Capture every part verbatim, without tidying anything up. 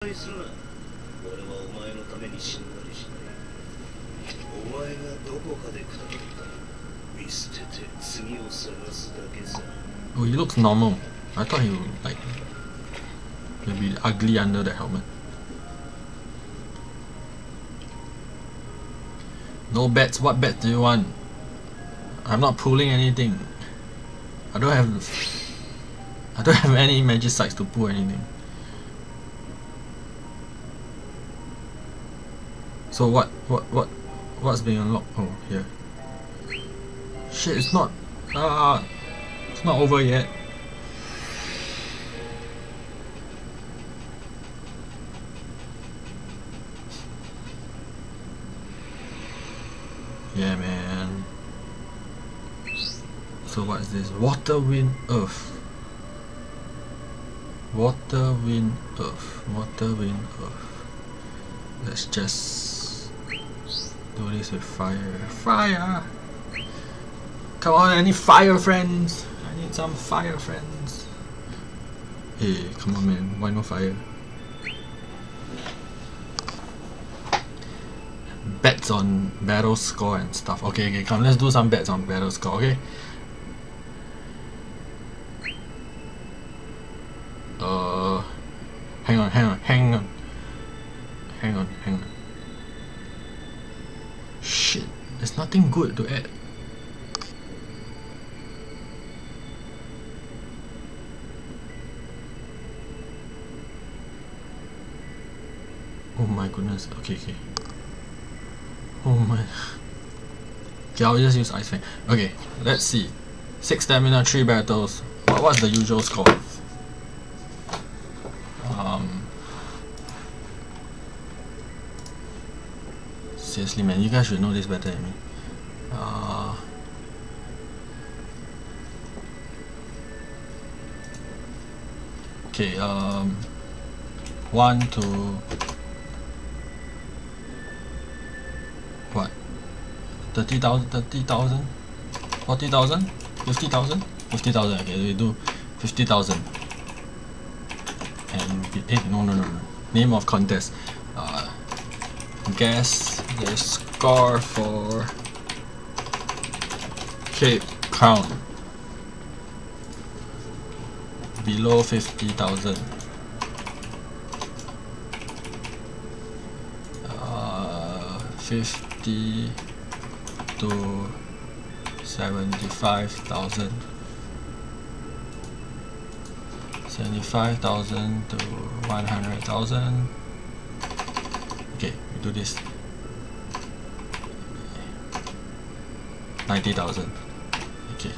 Oh, he looks normal. I thought he would like he'd be ugly under the helmet. No bets. What bets do you want? I'm not pulling anything. I don't have I don't have any magic sites to pull anything. So what what what what's being unlocked? Oh, here. Shit, it's not ah it's not over yet. Yeah, man. So what is this? Water, wind, earth. Water, wind, earth. Water, wind, earth. Let's just do this with fire. Fire! Come on, I need fire friends! I need some fire friends. Hey, come on man, why no fire? Bets on battle score and stuff. Okay, okay, come, let's do some bets on battle score, okay? Uh, hang on, hang on, hang on. Hang on, hang on. Shit, there's nothing good to add. Oh my goodness, okay, okay. Oh my. Okay, I'll just use Ice Fang. Okay, let's see. Six stamina, three battles. What, what's the usual score? Um. Seriously, man, you guys should know this better than me. Uh. Okay, um. One, two. What? thirty thousand, thirty thousand, forty thousand, fifty thousand, fifty thousand. Okay, we do fifty thousand. And hey, no, no, no, no. Name of contest. Uh, guess the score for Cape Crown. Below fifty thousand. Uh, fifty to seventy-five thousand. seventy-five thousand to one hundred thousand. Okay, we do this. ninety thousand. Okay.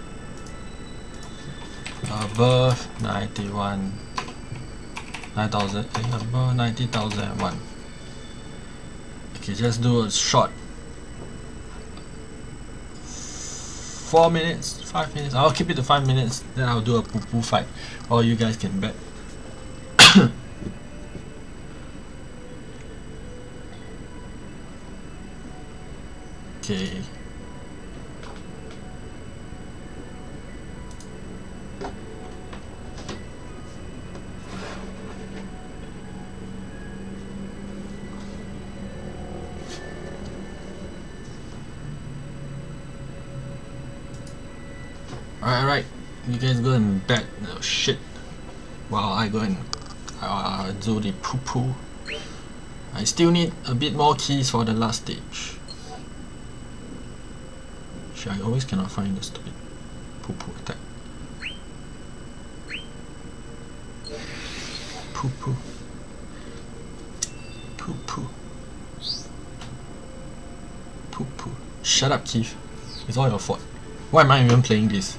Above ninety-one. nine thousand. Above ninety thousand one. Okay, just do a short. Four minutes, five minutes. I'll keep it to five minutes. Then I'll do a poo poo fight, or you guys can bet. Okay. Alright, alright. You guys go and bet the shit while I go and uh, do the poo poo. I still need a bit more keys for the last stage. Shit, I always cannot find the stupid poo poo attack. Poo poo. Poo poo. Poo poo. Shut up, Keith. It's all your fault. Why am I even playing this?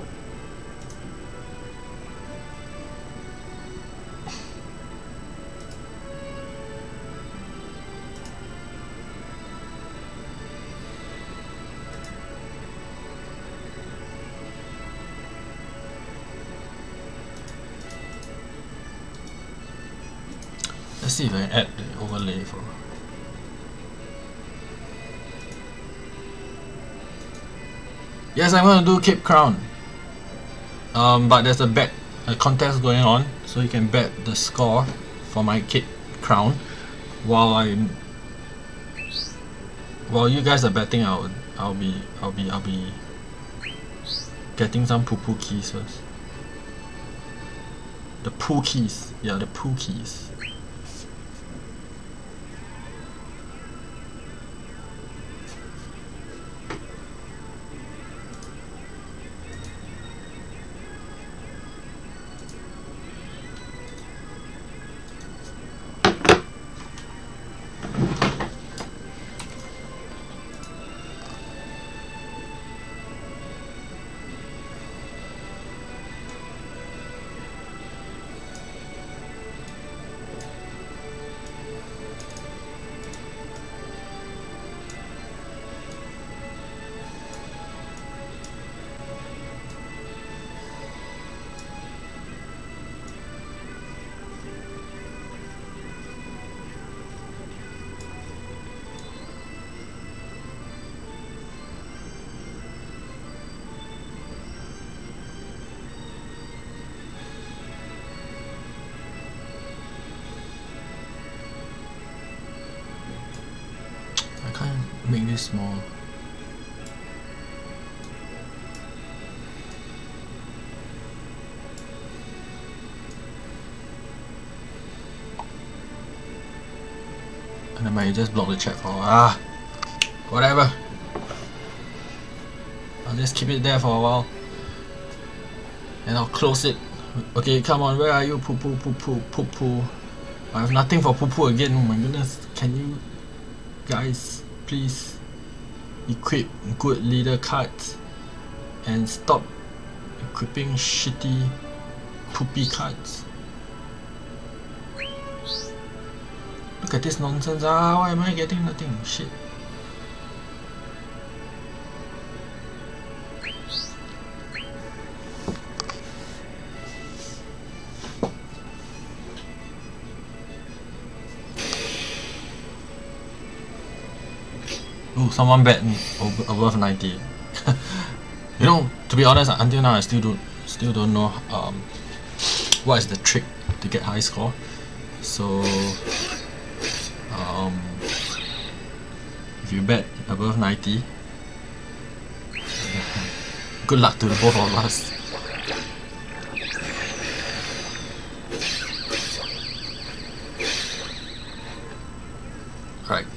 Let's see if I add the overlay for. Yes, I'm gonna do Cape Crown. Um, but there's a bet, a contest going on, so you can bet the score for my cake crown. While I'm while you guys are betting, I'll I'll be I'll be I'll be getting some poo poo keys first. The poo keys, yeah, the poo keys. Make this small. And I might just block the chat for ah whatever. I'll just keep it there for a while. And I'll close it. Okay, come on, where are you? Poo poo poo poo poo poo. I have nothing for poo poo again. Oh my goodness. Can you guys please equip good leader cards and stop equipping shitty poopy cards. Look at this nonsense. Ah, why am I getting nothing? Shit. Ooh, someone bet above ninety. You know, to be honest, until now I still don't still don't know um, what is the trick to get high score. So um, if you bet above ninety, good luck to the both of us. Right.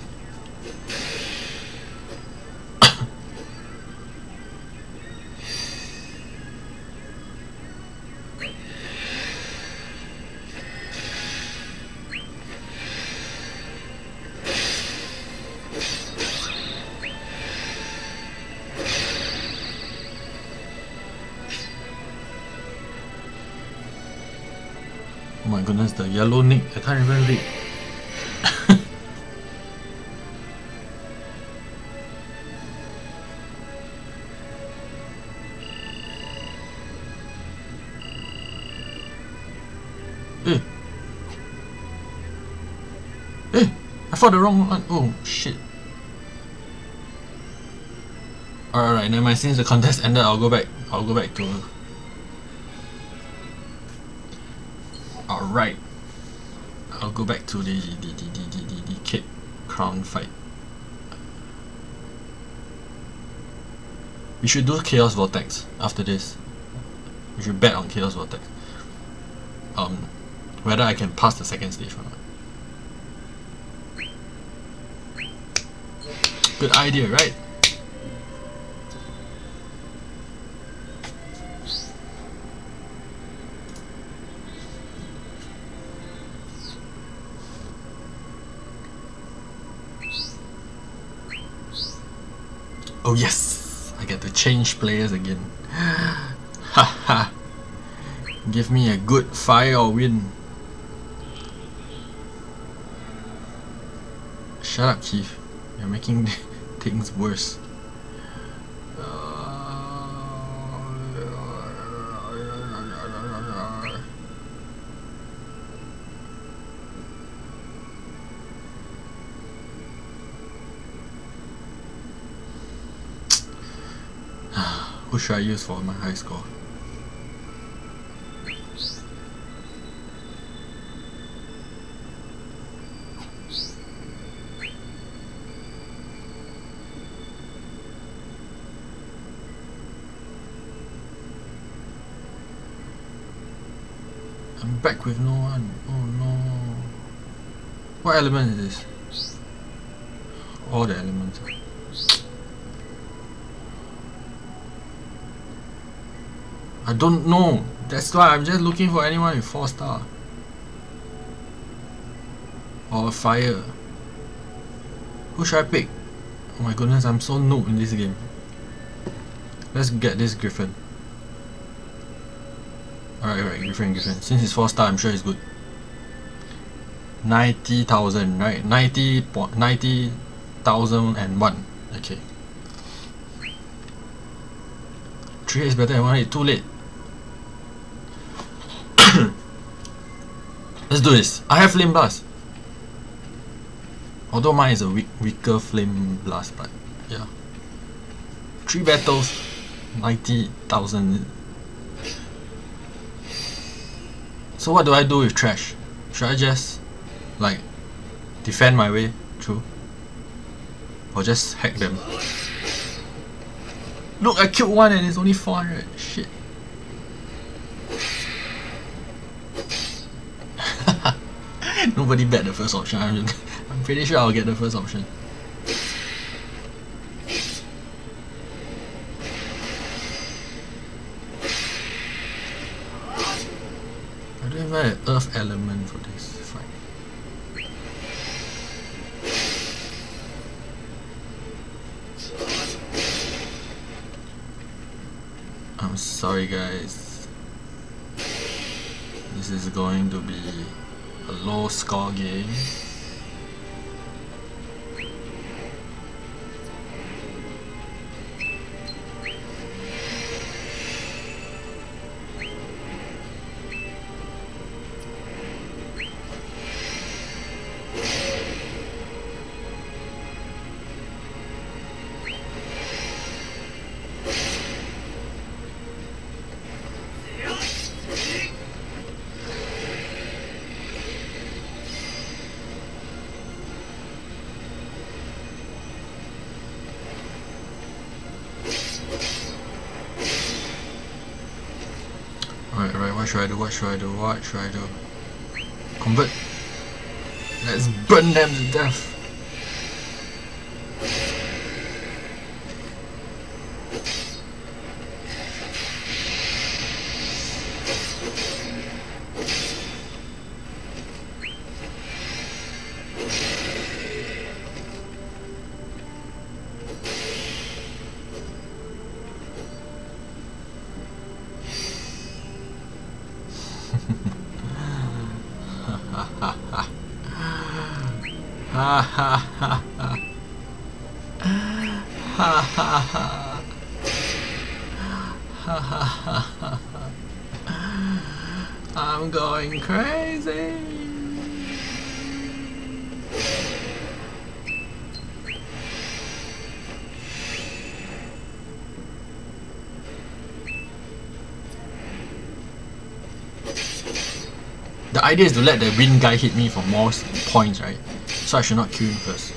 Oh my goodness, the yellow nick, I can't even read. Eh. Eh, I fought the wrong one. Oh shit. Alright, never mind, since the contest ended, I'll go back. I'll go back to Alright, I'll go back to the the, the, the, the, the cake crown fight. We should do Chaos Vortex after this. We should bet on Chaos Vortex. Um, whether I can pass the second stage or not. Good idea, right? Oh yes! I get to change players again. Haha! Give me a good fire or win. Shut up, Keith. You're making things worse. Who should I use for my high score? back with no one. Oh no. What element is this? All the elements. I don't know. That's why I'm just looking for anyone with four star. Or fire. Who should I pick? Oh my goodness, I'm so noob in this game. Let's get this Griffin. Alright, right, Griffin, Griffin. Since it's four star, I'm sure it's good. ninety thousand, right? ninety thousand and one. Okay. three is better than one. Too late. Let's do this. I have Flame Blast. Although mine is a weak, weaker Flame Blast, but yeah. Three battles, ninety thousand. So what do I do with trash? Should I just like defend my way through? Or just hack them? Look, I killed one and it's only four hundred. Shit. Nobody bet the first option. I'm, I'm pretty sure I'll get the first option. I don't even have an earth element for this fight. I'm sorry guys. This is going to be a low score game. Alright, right, what should I do? What should I do? What should I do? Convert. Let's burn them to death. Ha ha ha ha. Ha ha ha. Ha ha ha ha. I'm going crazy. The idea is to let the wind guy hit me for more points, right? So I should not kill him first.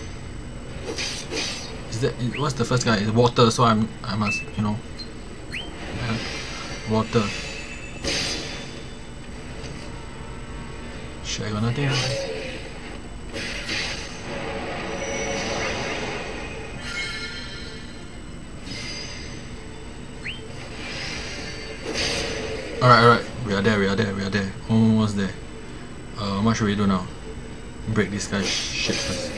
Is that what's the first guy? It's water, so I'm I must you know uh, water. Shit, I got nothing. Alright, alright. We are there, we are there, we are there. Almost there. Uh, what should we do now? Break this guy's shit first.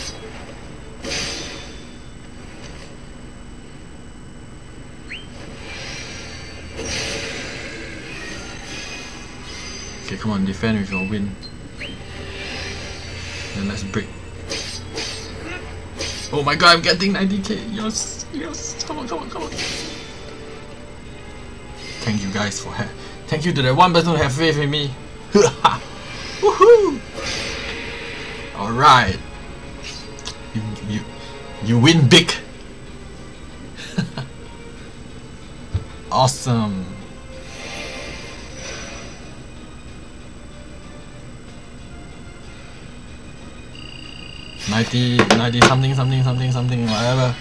Okay, come on, defend with your win. Then let's break. Oh my god, I'm getting ninety K. Yes, yes. Come on, come on, come on. Thank you guys for ha Thank you to that one person who have faith in me. Woohoo! Alright. You, you, you win big. Awesome. ninety, ninety something, something, something, something, whatever.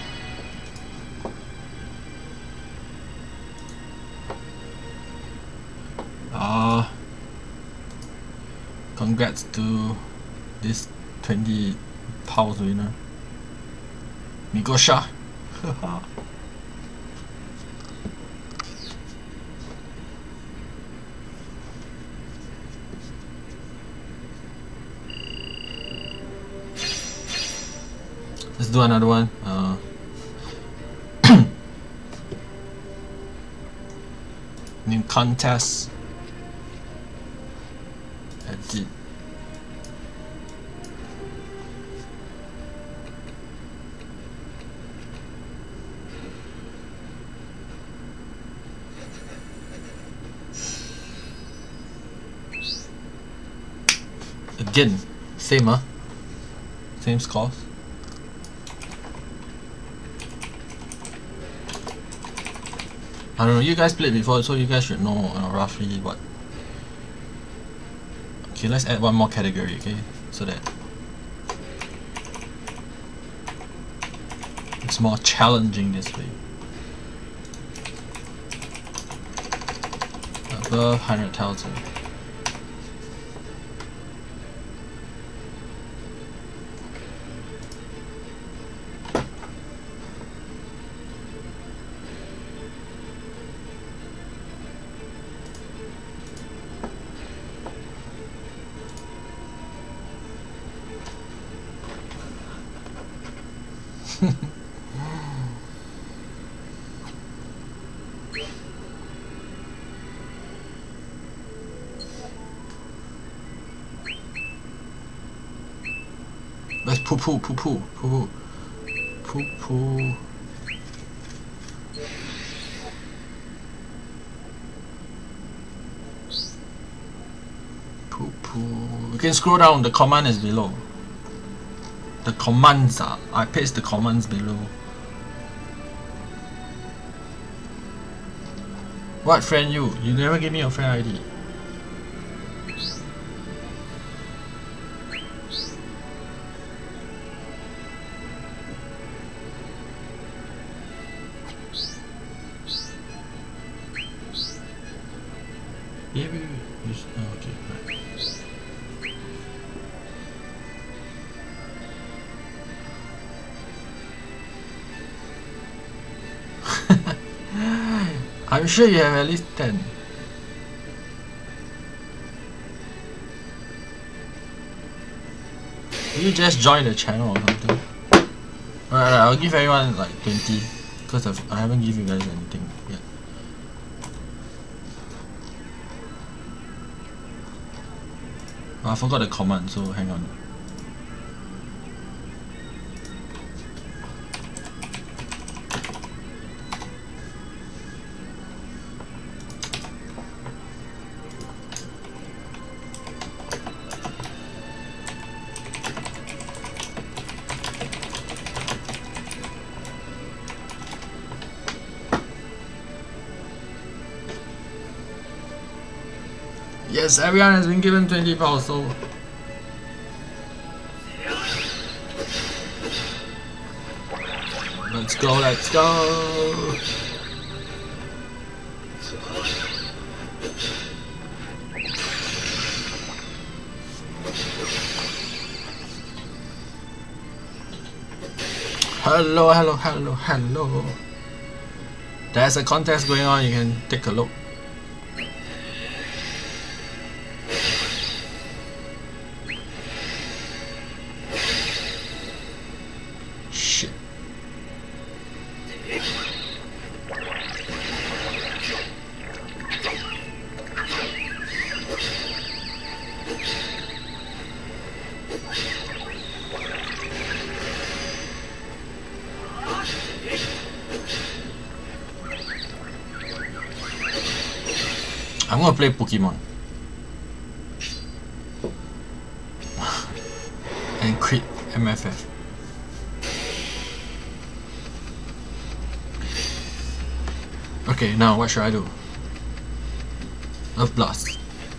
Uh, congrats to this twenty pounds winner, Migosha. Let's do another one. Uh, new contest. Edit. Again, same huh? Same scores. I don't know, you guys played before, so you guys should know uh, roughly what. Okay, let's add one more category, okay? So that it's more challenging this way. Above one hundred thousand. Let's poo poo poo poo poo poo poo. Poo poo. You can scroll down. The command is below. The commands are. I paste the commands below. What friend you? You never give me your friend I D. Yeah, wait, wait, wait. Oh, okay, right. I'm sure you have at least ten. You just join the channel or something. Alright, I'll give everyone like twenty because I haven't give you guys anything yet. Oh, I forgot the command, so hang on. Yes, everyone has been given twenty pounds, so let's go, let's go. Hello, hello, hello, hello. There's a contest going on, you can take a look. I'm gonna play Pokemon and quit M F F. Okay, now what should I do? Earth Blast,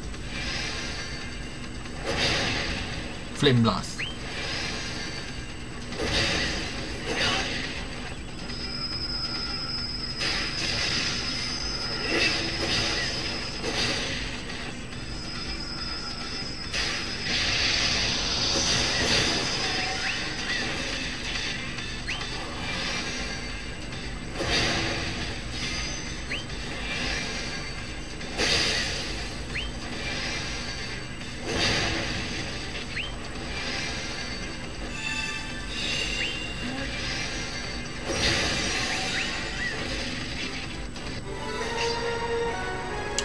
Flame Blast.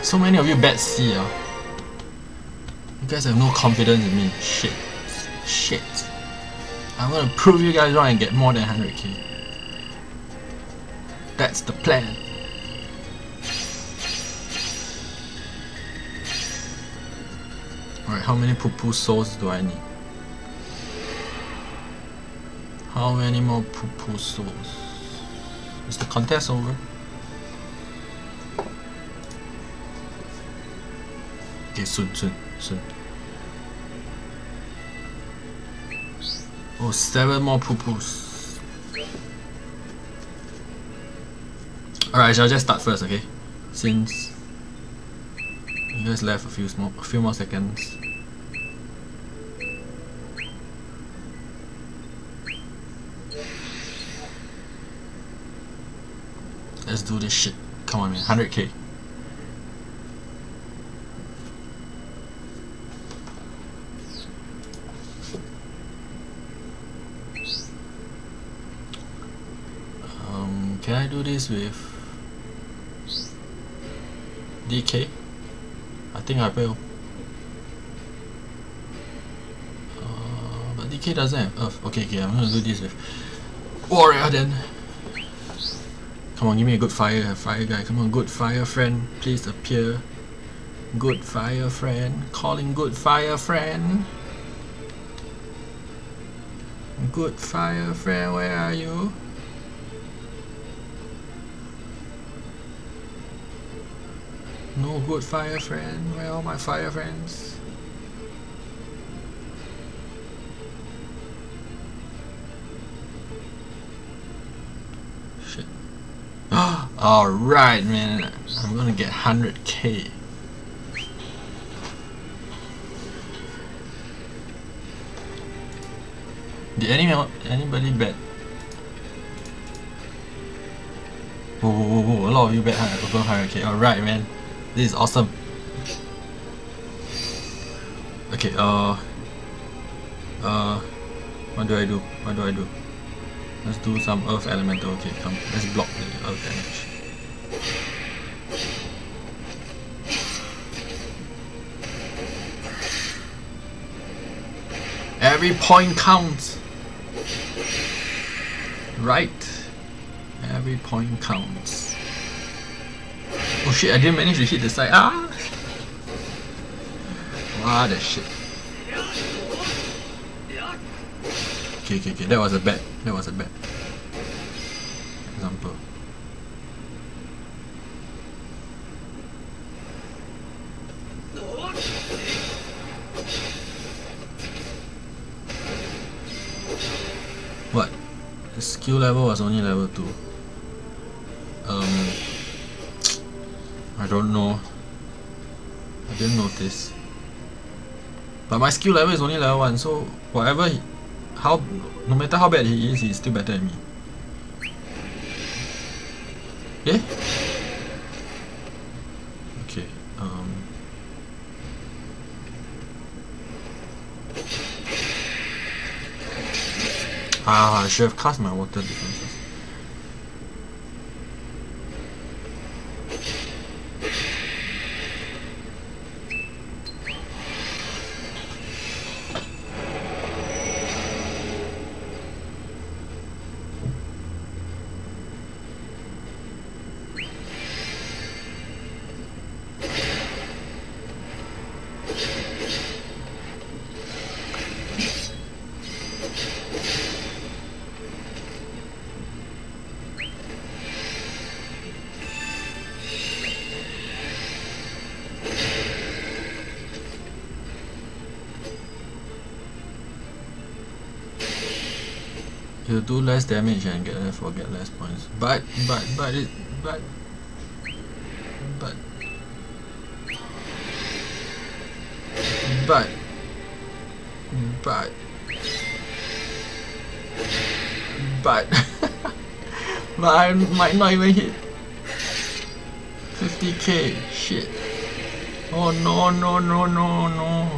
So many of you bet C, uh. You guys have no confidence in me. Shit. Shit. I'm gonna prove you guys wrong and get more than one hundred K. That's the plan. Alright, how many poo-poo souls do I need? How many more poo-poo souls? Is the contest over? Okay, soon, soon, soon. Oh, seven more poo-poos. Alright, shall I just start first, okay? Since you guys left a few more, a few more seconds. Let's do this shit. Come on, man. one hundred K. Um, can I do this with D K? I think I will. Uh, but D K doesn't have Earth. Okay, okay, I'm gonna do this with Warrior then. Come on, give me a good fire, fire guy. Come on, good fire friend, please appear. Good fire friend, calling good fire friend. Good fire friend, where are you? No good fire friend, where are all my fire friends? Shit. Alright, man, I'm gonna get one hundred K. Did anyone, anybody bet? Whoa, whoa, whoa, whoa, a lot of you bet over one hundred K. Alright, man. This is awesome. Okay, uh... Uh... What do I do? What do I do? Let's do some Earth Elemental. Okay, come. Let's block the Earth damage. Every point counts! Right. Every point counts. Oh shit, I didn't manage to hit the side. Ah! What the shit. Okay, okay, okay. That was a bet. That was a bet. Example. What? The skill level was only level two. Um, I don't know. I didn't notice. But my skill level is only level one, so whatever he, how, no matter how bad he is, he's still better than me. Eh? Okay. Um. Ah, I should have cast my water defenses. You do less damage and get therefore get less points. But but but it but but but but but but I might not even hit fifty K. Shit. Oh no no no no no.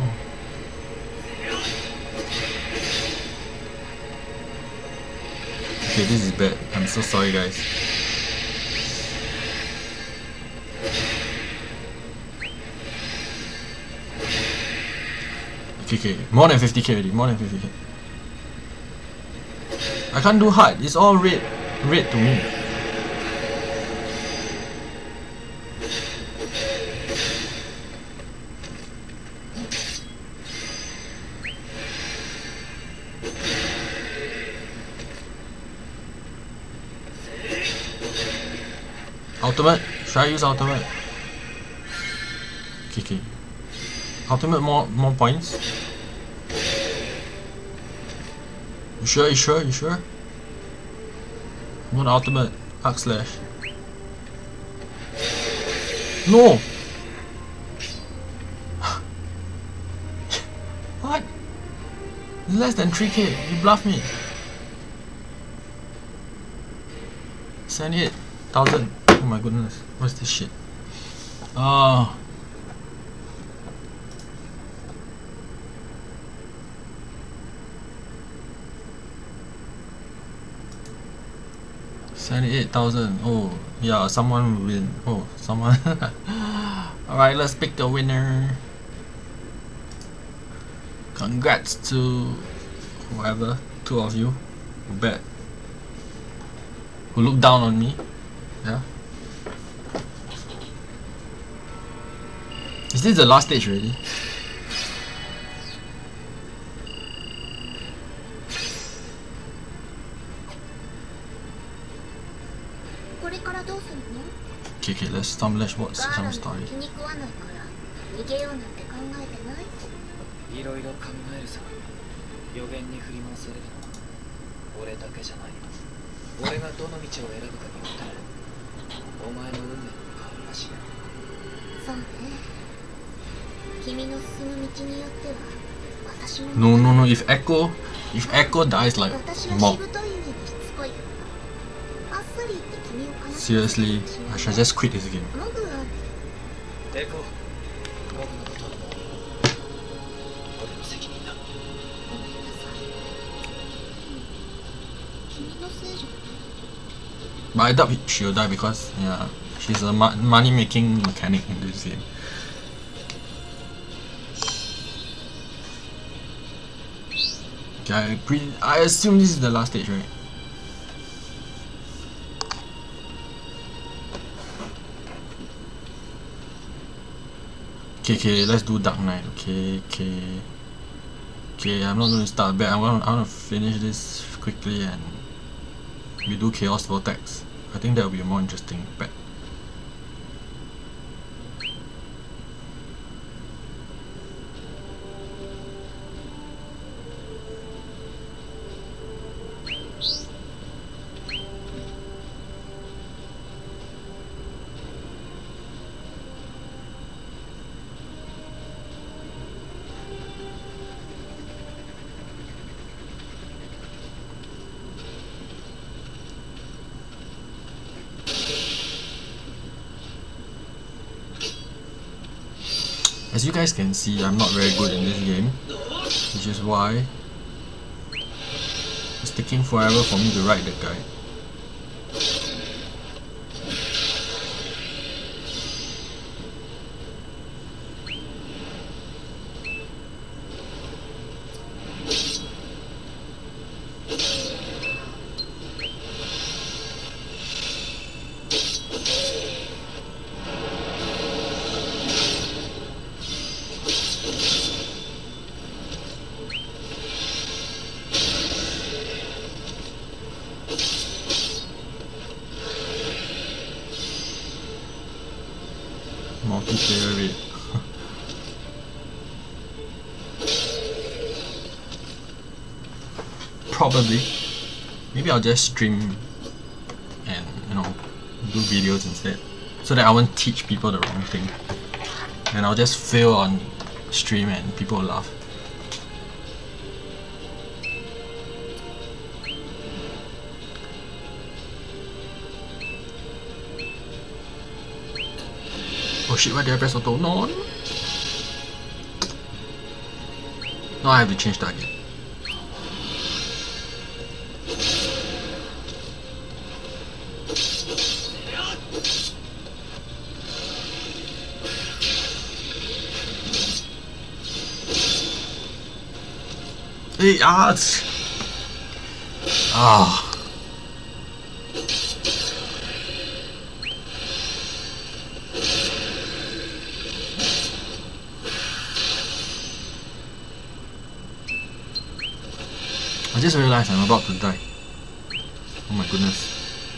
Okay, this is bad. I'm so sorry, guys. Okay, okay. More than fifty K already. More than fifty K. I can't do hard. It's all red. Red to me. Ultimate? Should I use ultimate? Okay, okay. Ultimate more more points? You sure? You sure? You sure? What ultimate? Arc slash. No! What? Less than three K. You bluff me. seventy-eight thousand. Oh my goodness. What's this shit? Oh. seventy-eight thousand. Oh, yeah, someone will win. Oh, someone. Alright, let's pick the winner. Congrats to whoever, two of you who bet, who looked down on me. Yeah. Is this the last stage already? Okay, okay, let's some let's watch some story. いろいろ考えるさ。予言に振り回されるのは俺だけじゃない。俺がどの道を選ぶかによってお前の運命も変わるらしい。そうね。君の進む道によっては私も。 No, no, no. If Echo, if Echo dies like mob. Seriously, I should just quit this game. Echo. But I doubt she'll die because, yeah, she's a mo money making mechanic in this game. Okay, I, pre I assume this is the last stage, right? Okay, okay, let's do Dark Knight. Okay, okay. Okay, I'm not going to start bad. I want, I want to finish this quickly and we do Chaos Vortex. I think that will be a more interesting bet. As you guys can see, I'm not very good in this game, which is why it's taking forever for me to write the guide. Multiplayer rate. Probably. Maybe I'll just stream and, you know, do videos instead, so that I won't teach people the wrong thing. And I'll just fail on stream and people will laugh. Oh shit, why did I press auto? No! Now I have to change target. really? Ah. Ah. I just realized I'm about to die. Oh my goodness.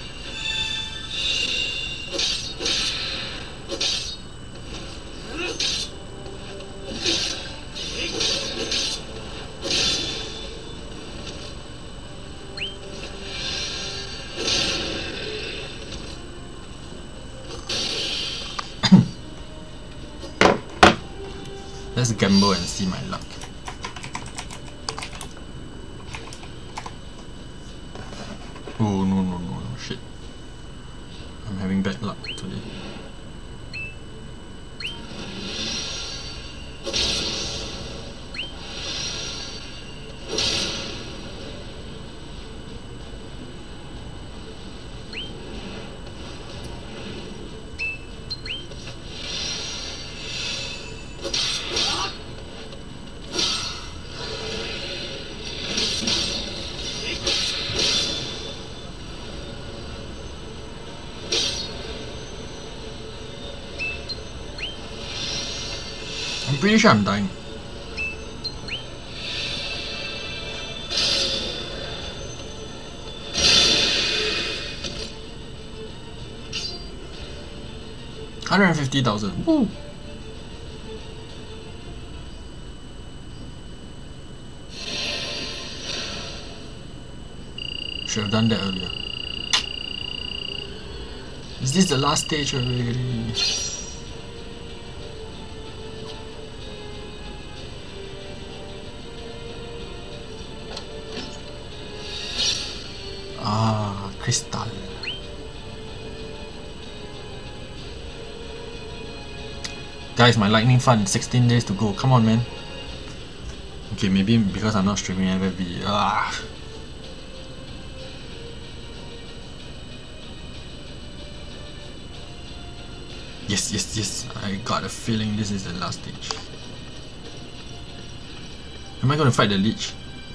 Let's gamble and see my luck. Oh no no no no shit. I'm having bad luck today. I'm pretty sure I'm dying. one hundred fifty thousand. Woo! Should have done that earlier. Is this the last stage already? Ah, crystal. Guys, my lightning fund, sixteen days to go. Come on, man. Okay, maybe because I'm not streaming F F V. Ah. Yes, yes, yes. I got a feeling this is the last stage. Am I gonna fight the leech?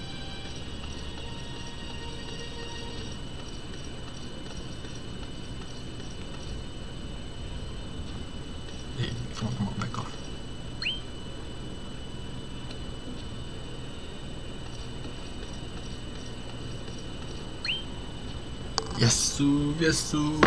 Hey, come on, come on, back off. Yes, sir, yes, sir.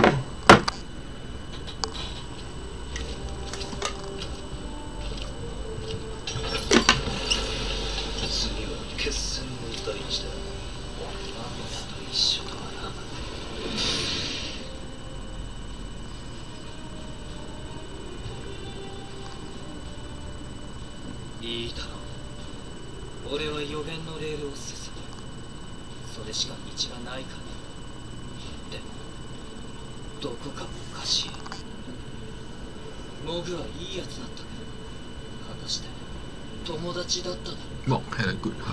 Well, had a good heart.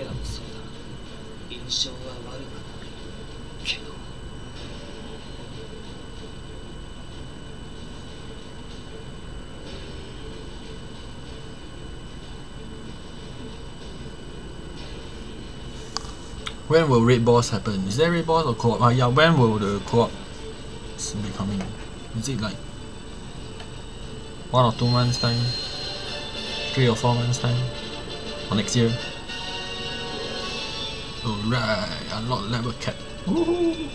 When will raid boss happen? Is there raid boss or co-op? Ah, yeah, when will the co-op be coming? Is it like one or two months time? Three or four months time? Or next year? Alright, unlock level cap. Woohoo!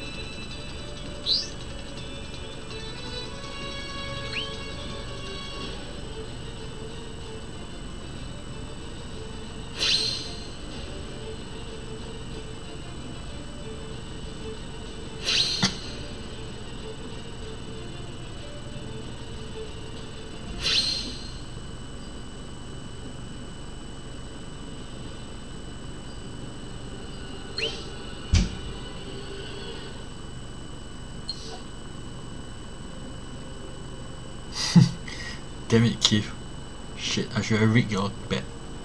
Damn it, Keith. Shit, I should have rigged your bet.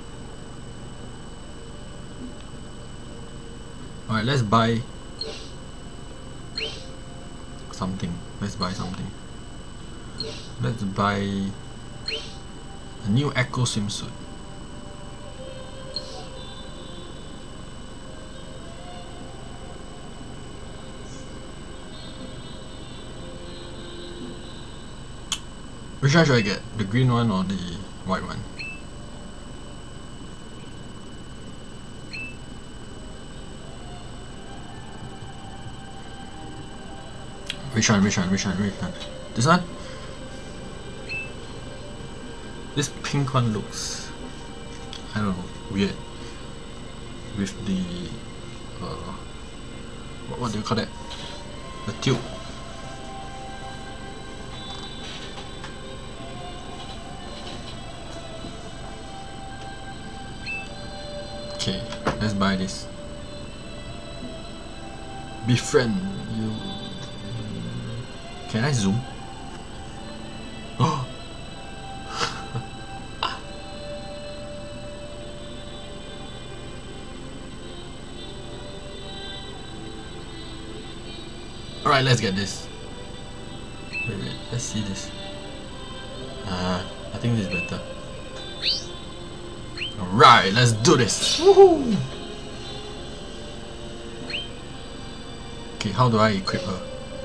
Alright, let's buy something. Let's buy something. Let's buy a new Echo swimsuit. Which one should I get? The green one or the white one? Which one, which one, which one, which one? This one? This pink one looks, I don't know, weird. With the, uh, what, what do you call that? The tube. Okay, let's buy this. Befriend you. Can I zoom? Oh! Alright, let's get this. Wait, wait, let's see this. Uh, I think this is better. Alright, let's do this! Woohoo! Okay, how do I equip her?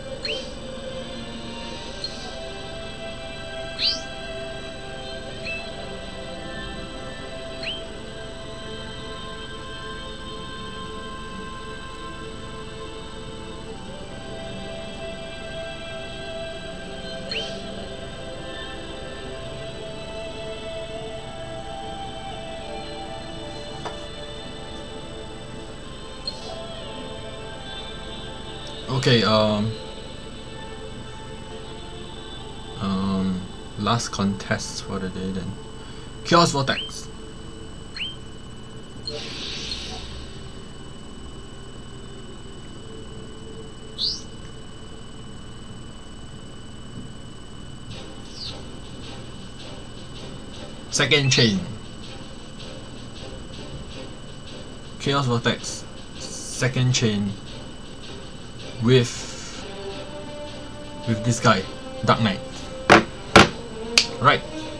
Okay, um, um, last contest for the day then. Chaos Vortex. Second chain. Chaos Vortex. Second chain. With with this guy, Dark Knight. Right.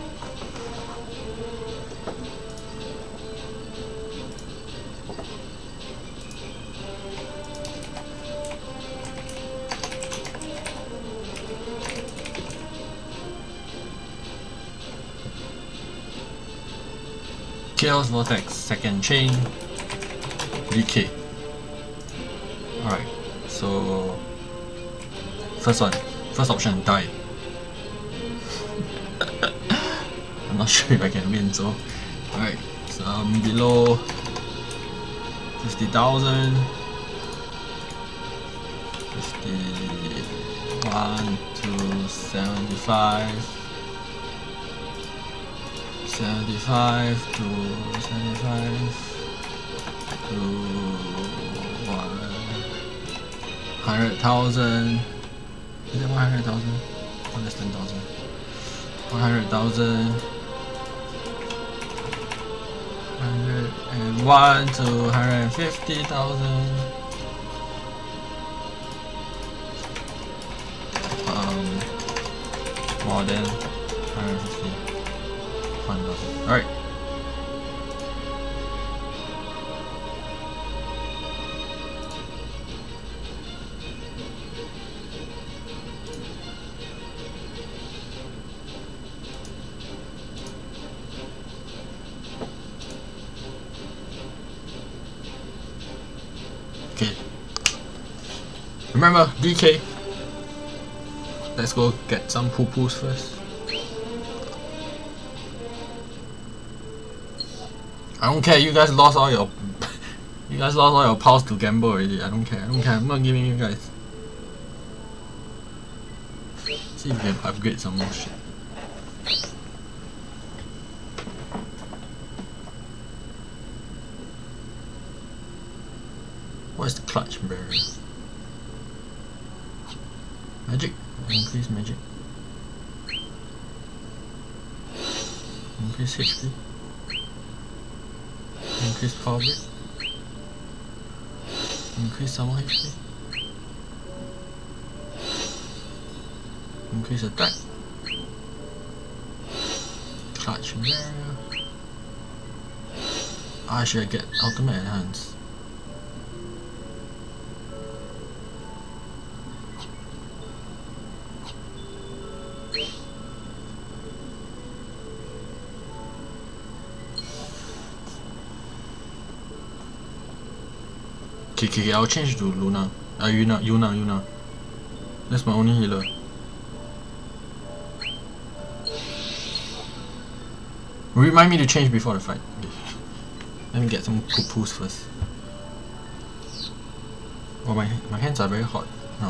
Chaos Vortex, second chain, V K. Alright. So, first one, first option, die. I'm not sure if I can win, so. Alright, so um, below fifty thousand. fifty-one to seventy-five. seventy-five to seventy-five to one. Hundred thousand. Is it one hundred thousand? Or less than thousand? One hundred thousand. Hundred and one to one hundred and fifty thousand. Um, more than one hundred fifty. One thousand. All right. Okay. Remember, D K. Let's go get some poo-poos first. I don't care, you guys lost all your you guys lost all your pals to gamble already. I don't care, I don't care, I'm not giving you guys. See if we can upgrade some more shit. What is the clutch barrier? Magic. Increase magic. Increase H P. Increase power break. Increase some more H P. Increase attack. Clutch barrier. I should get ultimate enhance. Okay, okay, I'll change to Luna. Uh, Yuna, Yuna, Yuna. That's my only healer. Remind me to change before the fight. Okay. Let me get some poo-poos first. Oh, my, my hands are very hot now.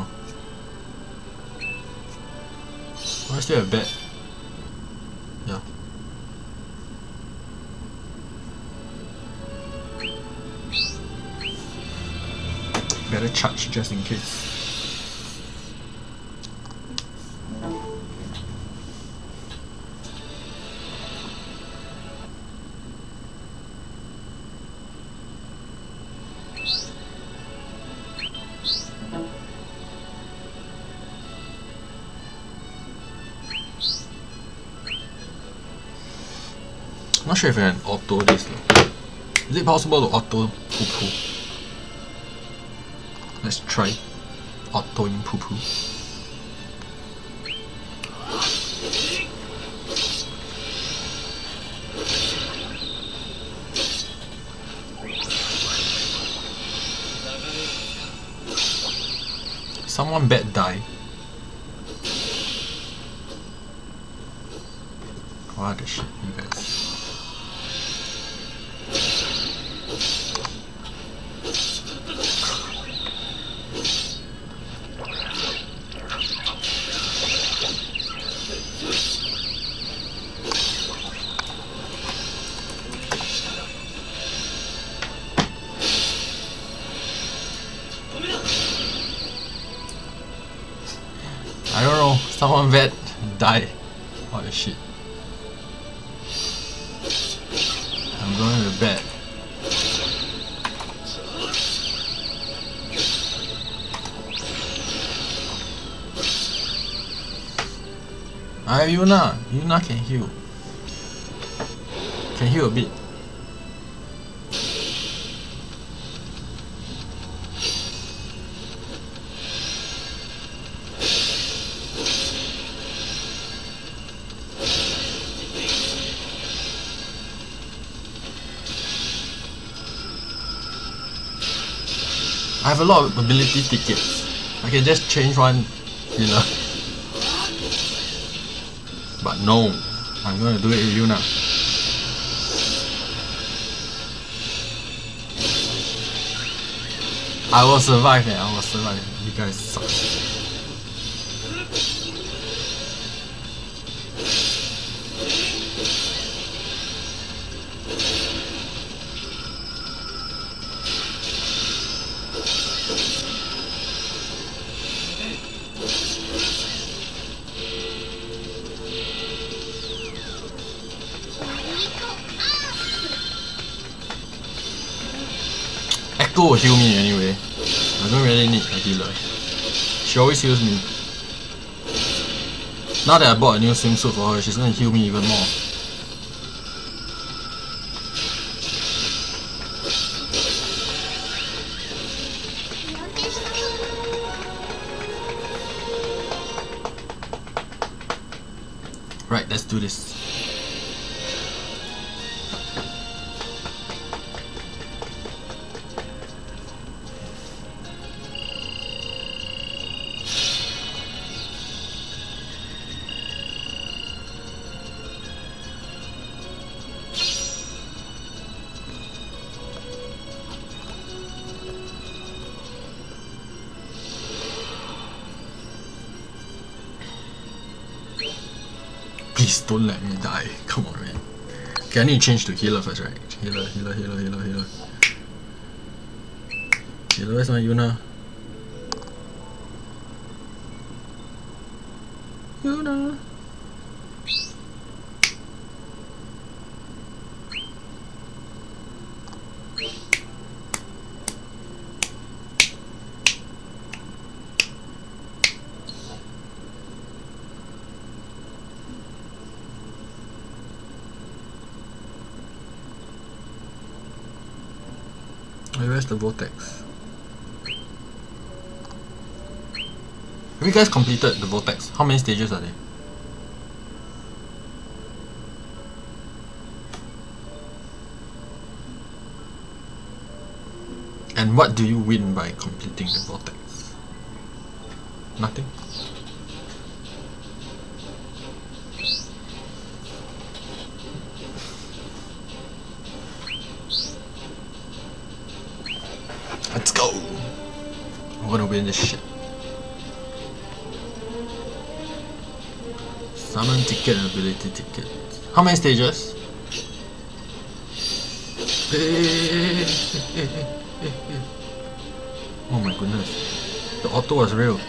Oh, I still have bed. Yeah. Better charge just in case. I'm not sure if I can auto this though. Is it possible to auto poo poo? Let's try autoing poo poo. Someone bet die. What the shit, you guys. I don't know, someone bet die. What the shit. I'm going to bet. Ah, Yuna, Yuna can heal. Can heal a bit. I have a lot of ability tickets. I can just change one healer. But no, I'm gonna do it with Yuna. I will survive, man. I will survive. You guys suck. Echo will heal me anyway. I don't really need a healer. She always heals me. Now that I bought a new swimsuit for her, she's gonna heal me even more. Right, let's do this. Please don't let me die. Come on, man. Okay, I need to change to healer first, right? Healer, healer, healer, healer, healer. Healer, where's my Yuna? Yuna. Where's the vortex? Have you guys completed the vortex? How many stages are there? And what do you win by completing the vortex? Nothing. Let's go! I'm gonna win this shit. Summon ticket, ability ticket. How many stages? Oh my goodness. The auto was real.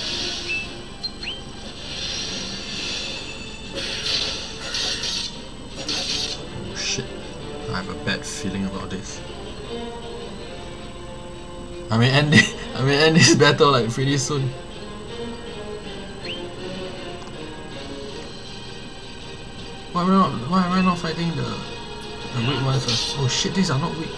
Oh shit. I have a bad feeling about this. I may end it, I may end this battle like pretty soon. Why am I not, why am I not fighting the, the weak ones first? Oh shit, these are not weak.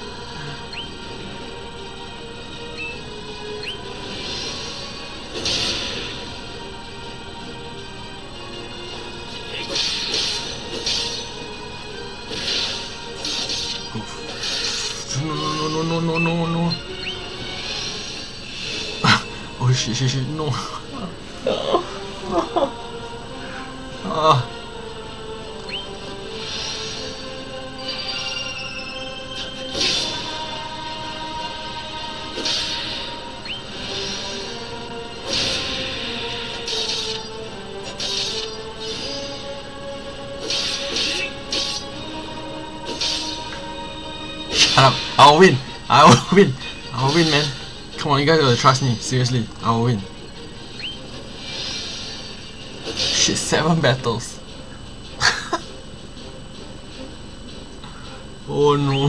Oof. No, no, no, no, no, no, no. Oh shit, shit, shit, no. No. Ah. Shut up. I'll win. I will win. I'll win, man. Come on, you guys gotta trust me. Seriously, I'll win. Shit, seven battles. Oh no.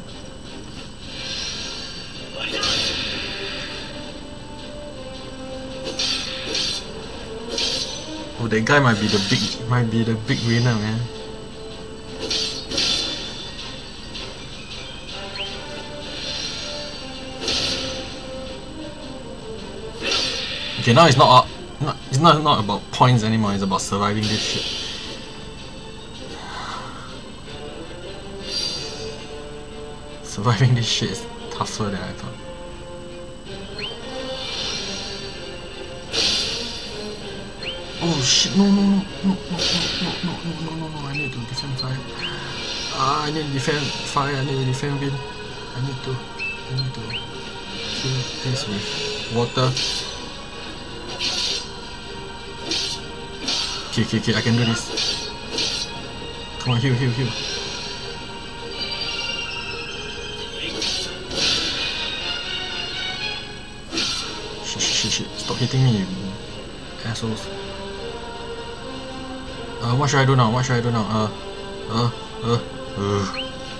Oh, that guy might be the big, might be the big winner, man. Okay, now it's not, not it's not not about points anymore. It's about surviving this shit. Surviving this shit is tougher than I thought. Oh shit! No no no no no no no no no no no! I need to defend fire. Ah, I need to defend fire. I need to defend wind. I need to. I need to kill this with water. Okay, okay, okay, I can do this. Come on, heal, heal, heal. Shit, shit, shit, stop hitting me, you assholes. Uh, what should I do now? What should I do now? Uh, uh, uh, uh.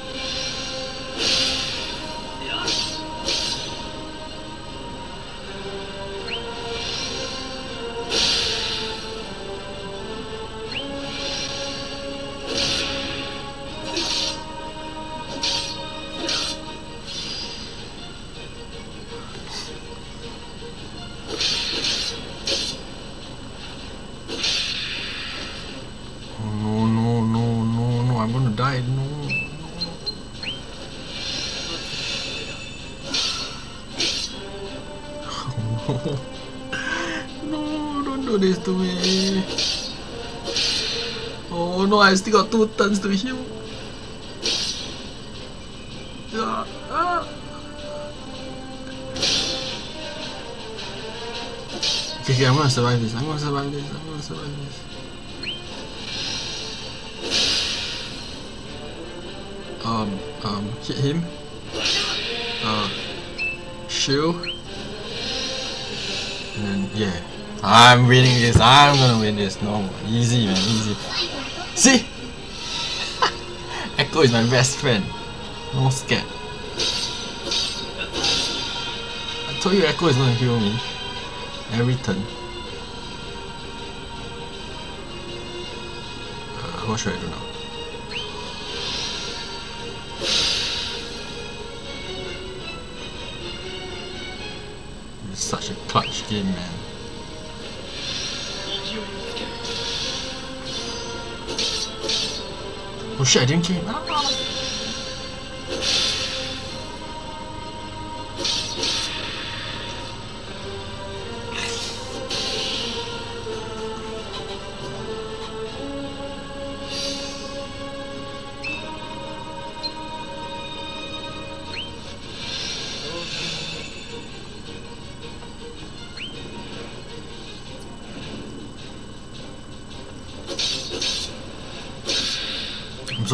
I'm gonna die. No, no. No, don't do this to me. Oh no, I still got two turns to heal. Ah, ah. Okay, okay, I'm gonna survive this. I'm gonna survive this. I'm gonna survive this. Um, um, hit him. Uh, shield. And then, yeah. I'm winning this. I'm gonna win this. No, easy, man, easy. See? Echo is my best friend. No scared. I told you Echo is gonna heal me. Every turn. Uh, what should I do now? It's such a clutch game, man. Oh shit, I didn't kill him. Ah.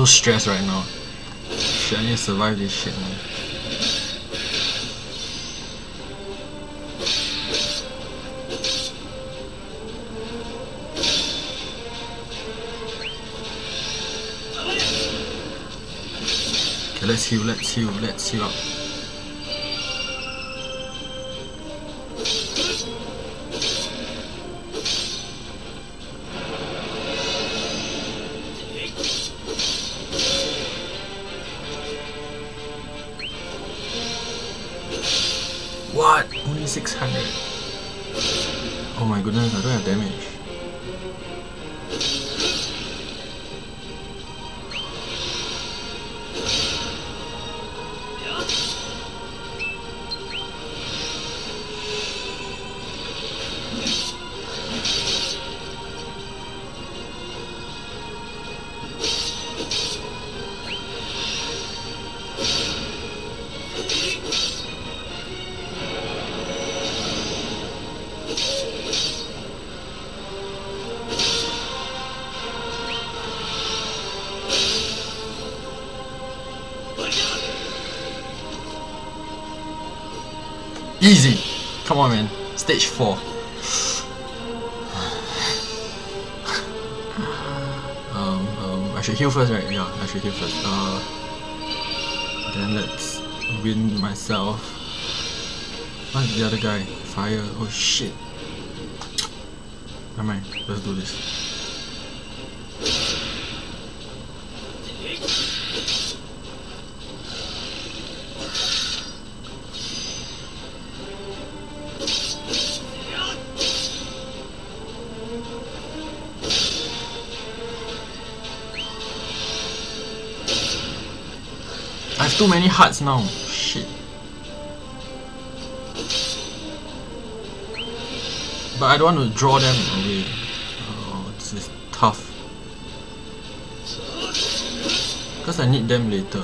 so stressed right now. Shit, I need to survive this shit, man. Okay, let's heal, let's heal, let's heal up. What? Only six hundred. Oh my goodness, I don't have damage. Easy! Come on, man. Stage four. um, um, I should heal first, right? Yeah, I should heal first. Uh, then let's win myself. What's the other guy? Fire. Oh shit. Never mind. Let's do this. I have too many hearts now. Shit. But I don't want to draw them away. Oh, this is tough. Because I need them later.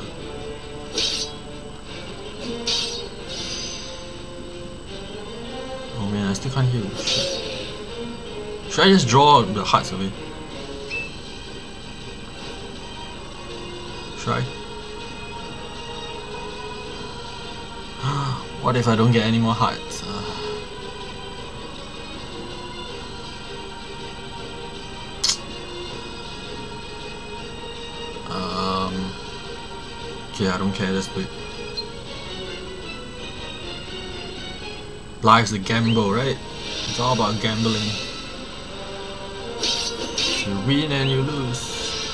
Oh man, I still can't heal. Shit. Should I just draw the hearts away? Should I? What if I don't get any more hearts? Uh, um, okay, I don't care, let's do it. Life's a gamble, right? It's all about gambling. You win and you lose.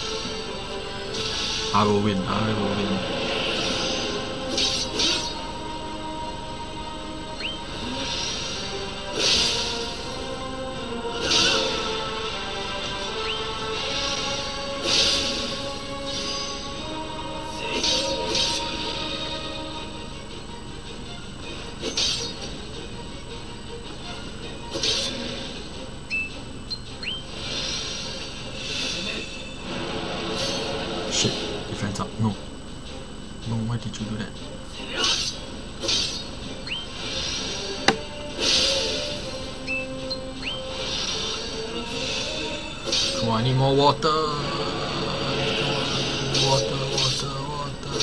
I will win, I will win. Shit, defense up. No. No, why did you do that? Come on, I need more water. Come on, water, water, water.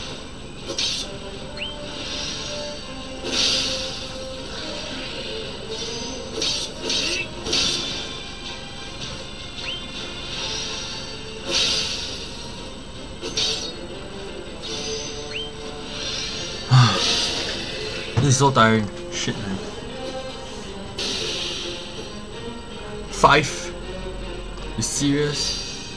This is so tiring. Shit, man. Five? You serious?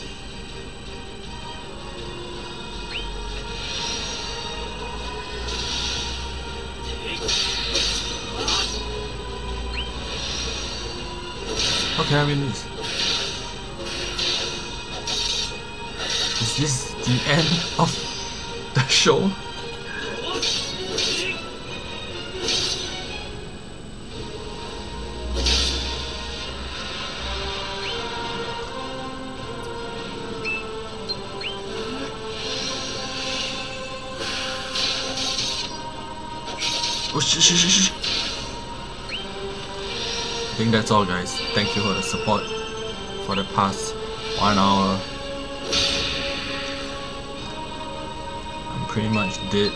How can I win this? Is this the end of the show? Oh shit, shit, shit, shit. I think that's all, guys. Thank you for the support for the past one hour. pretty much did.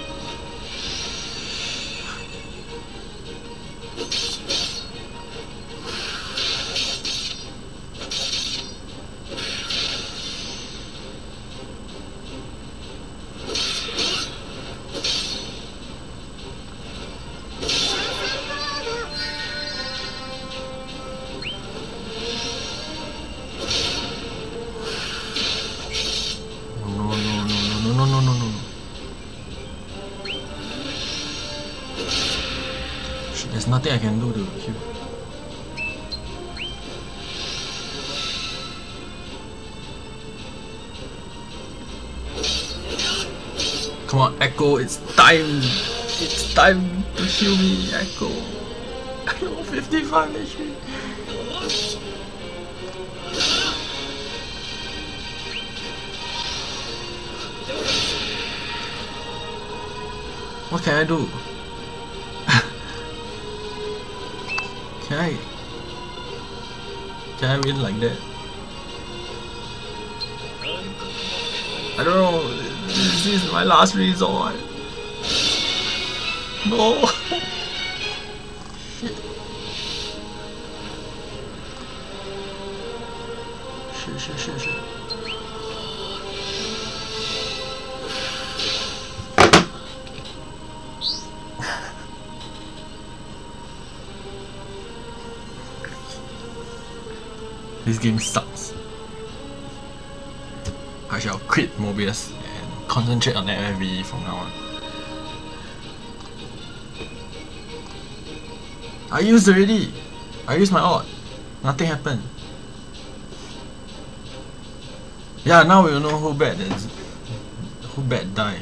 There's nothing I can do to heal. Come on, Echo, it's time! It's time to heal me, Echo! I know, fifty-five H P! What can I do? Can I, can I win like that? I don't know, this is my last resort. No! Shit. Shit, shit, shit, shit. This game sucks. I shall quit Mobius and concentrate on F F V E from now on. I used already. I used my ult. Nothing happened. Yeah, now we'll know who bad is. Who bad die.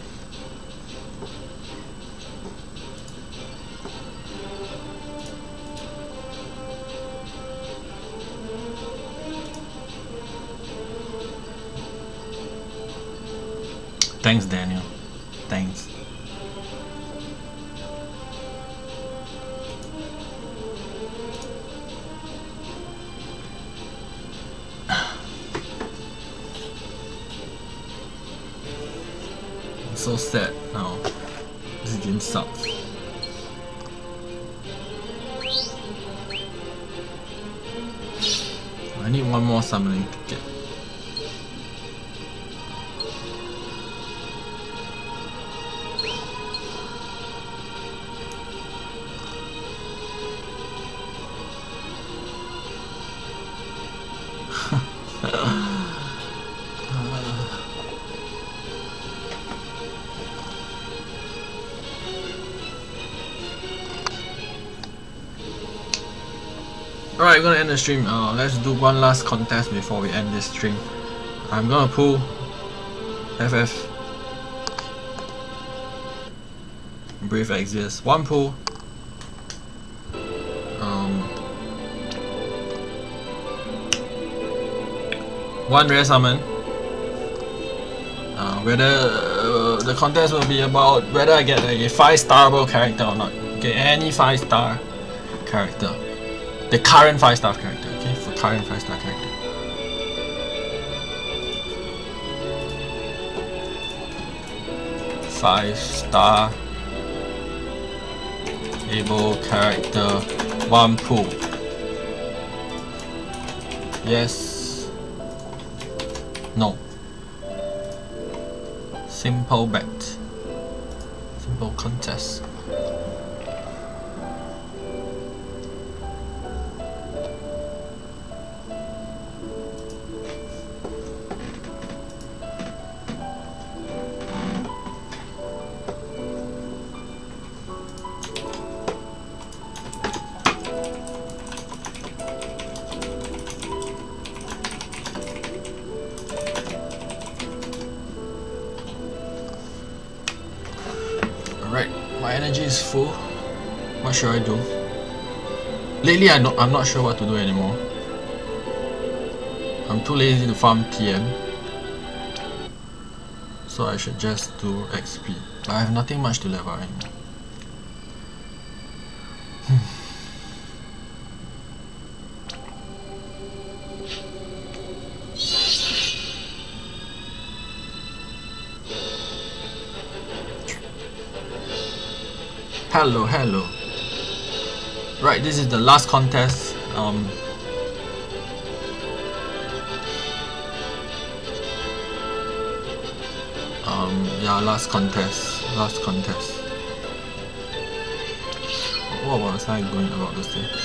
Thanks, Daniel. Thanks. I'm so sad now. This game sucks. I need one more summoning ticket. Alright, we're gonna end the stream. Uh, let's do one last contest before we end this stream. I'm gonna pull F F Brave Exvius. One pull. Um, one rare summon. Uh, whether uh, the contest will be about whether I get a five starable character or not. Okay, any five star character. The current five star character, okay? For current five star character. five star able character, one pool. Yes. No. Simple bet. Simple contest. Full. What should I do? Lately I don't, I'm not sure what to do anymore. I'm too lazy to farm T M, so I should just do X P. I have nothing much to level anymore. Hello, hello. Right, this is the last contest. Um, um, yeah, last contest. Last contest. What was I going about to say?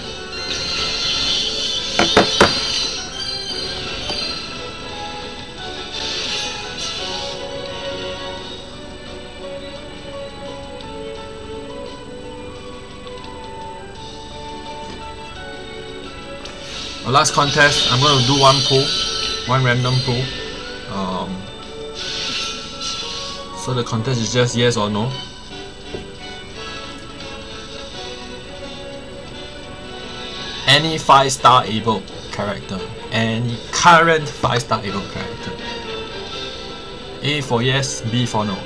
Our last contest, I'm going to do one poll, one random poll. Um, so the contest is just yes or no. Any five star able character, any current five star able character. A for yes, B for no.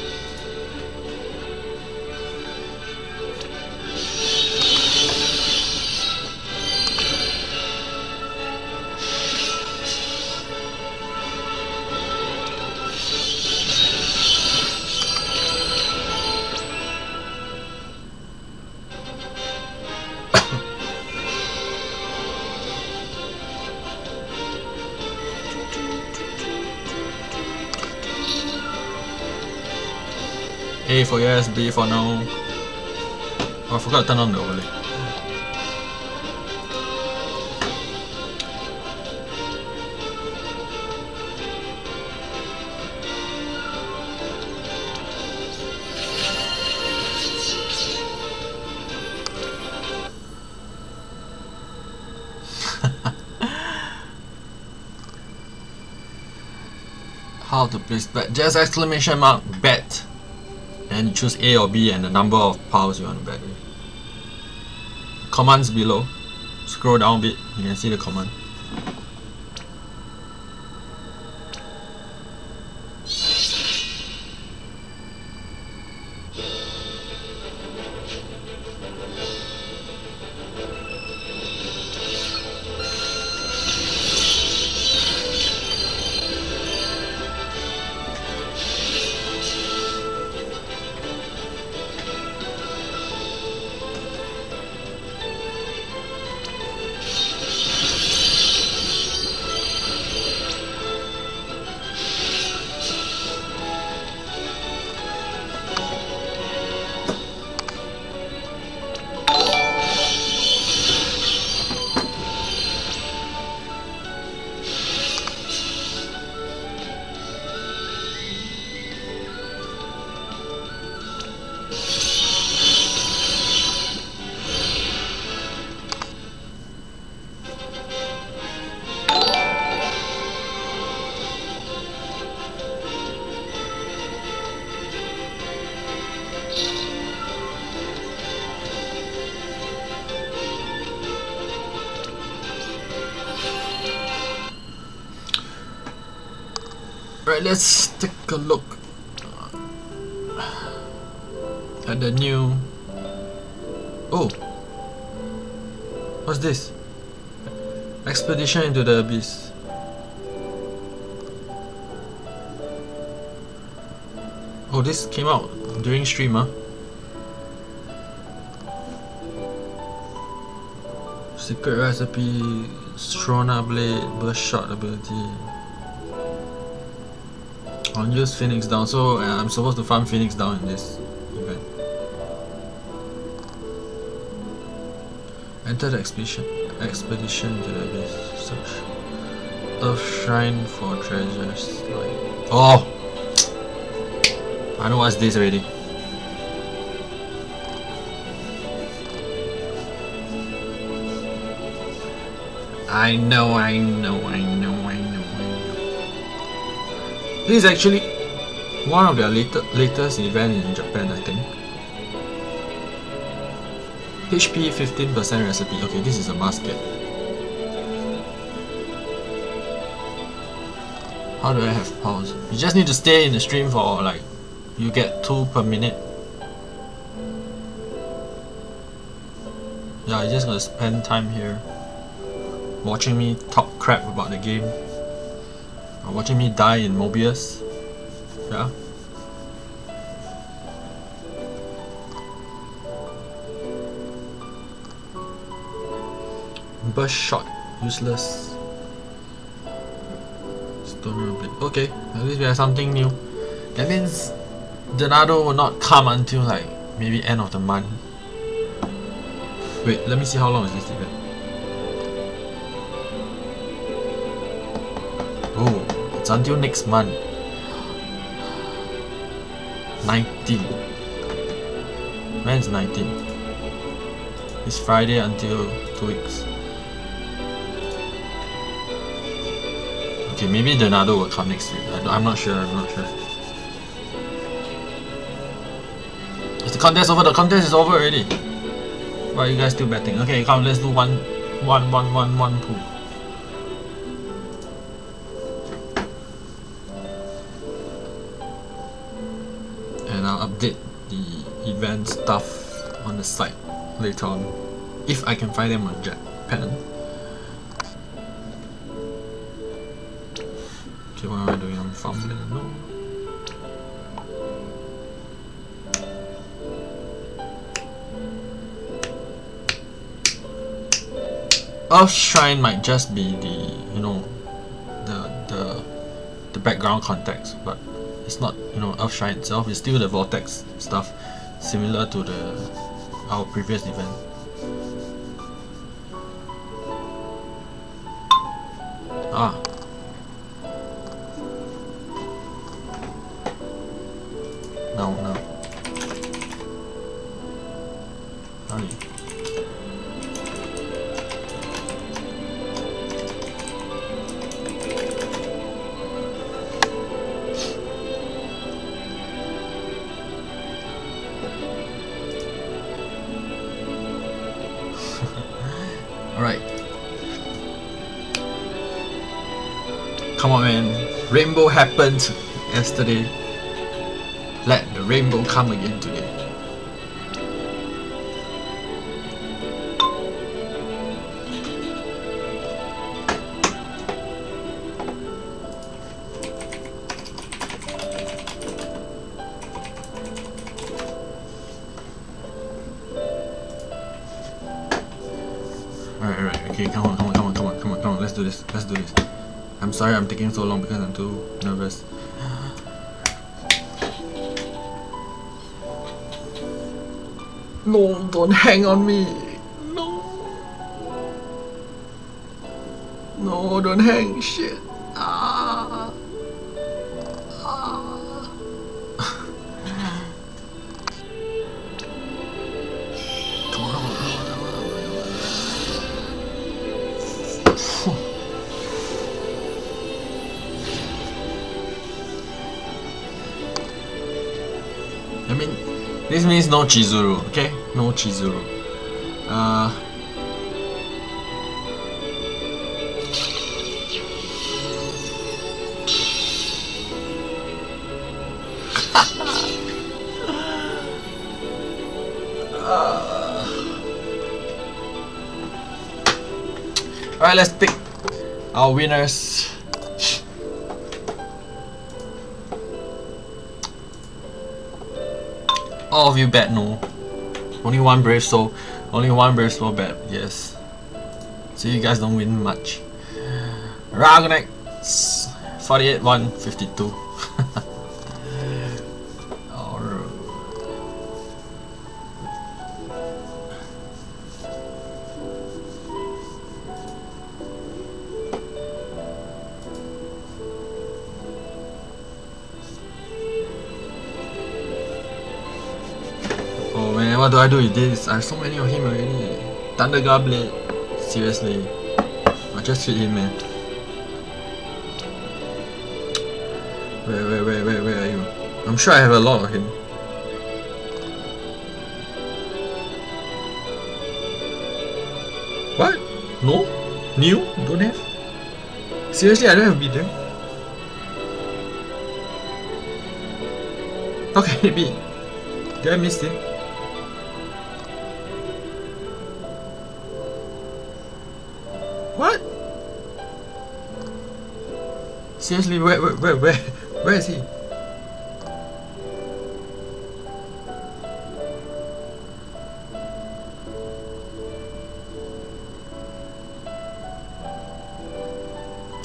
A for yes, B for no. Oh, I forgot to turn on the overlay. How to place bet? Just exclamation mark bet. And you choose A or B and the number of piles you want to bet with. Commands below. Scroll down a bit, you can see the command. Right, let's take a look at the new. Oh, what's this? Expedition into the Abyss. Oh, this came out during stream, huh? Secret recipe, Strona blade, burst shot ability. Unused Phoenix down, so uh, I'm supposed to farm Phoenix down in this event. Enter the expedition expedition to the Abyss. Search Earth Shrine for treasures. Like, oh, I know what's this already. I know, I know, I know, I know. This is actually one of their later, latest events in Japan, I think. H P fifteen percent recipe. Okay, this is a must get. How do I have pause? You just need to stay in the stream for like, you get two per minute. Yeah, you're just gonna spend time here watching me talk crap about the game. Or watching me die in Mobius. Yeah. Burst shot, useless. Stoner blade. Okay, at least we have something new. That means Donado will not come until like maybe end of the month. Wait, let me see how long is this event. Oh, it's until next month. nineteen. When's nineteen? It's Friday until two weeks. Okay, maybe Donado will come next week. I, I'm not sure, I'm not sure. Is the contest over? The contest is over already. Why are you guys still betting? Okay, come, let's do one, one, one, one, one pool. And I'll update the event stuff on the site later on, if I can find them on Japan. Okay, what am I doing? I'm fumbling. No. Earth Shrine might just be the, you know, the the the background context, but it's not, you know, Earth Shrine itself. It's still the Vortex stuff, similar to the our previous event. Ah. No, no. Hurry. Alright. Come on, man. Rainbow happened yesterday. Let the rainbow come again today. Alright, alright, okay, come on, come on, come on, come on, come on, come on, let's do this, let's do this. I'm sorry I'm taking so long because I'm too nervous. No, don't hang on me. No. No, don't hang. Shit. Ah. Ah. Come on, come on, come on, come on. I mean, this means no Chizuru, okay? No Chizuru. Uh... uh... Alright, let's pick our winners. All of you bet no. Only one brave soul. Only one brave soul bet yes. So you guys don't win much. Ragonek forty-eight one fifty-two. Alright. Oh man, what do I do with this? I have so many of him already. Thunder Blade. Seriously. I just hit him, man. Where, where, where, where, where are you? I'm sure I have a lot of him. What? No? New? Don't have? Seriously, I don't have beat them. Okay, maybe. Did I miss him? What? Seriously, where, where, where, where, where is he?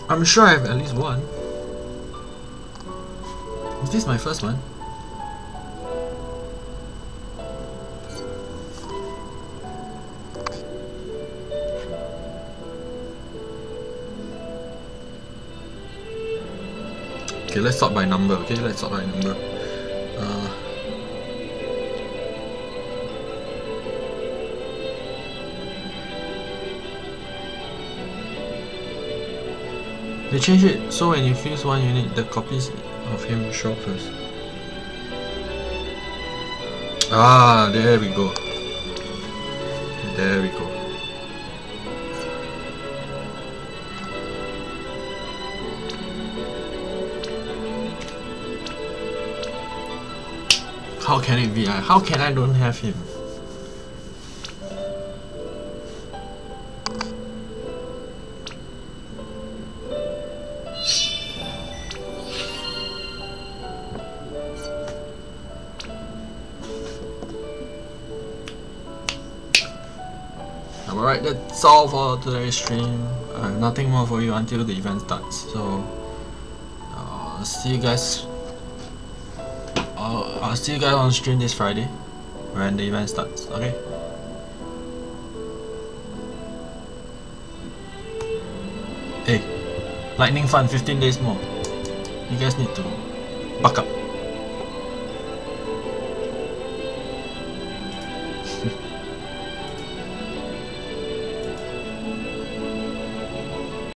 I'm sure I have at least one. Is this my first one? Okay, let's sort by number. Okay, let's sort by number. Uh, they changed it so when you fuse one unit, the copies of him show first. Ah, there we go. There we go. How can it be I? How can I don't have him? Alright, that's all for today's stream. I have nothing more for you until the event starts. So, uh, see you guys. I'll, I'll see you guys on stream this Friday when the event starts. Okay. Hey, Lightning Fund, fifteen days more. You guys need to buck up.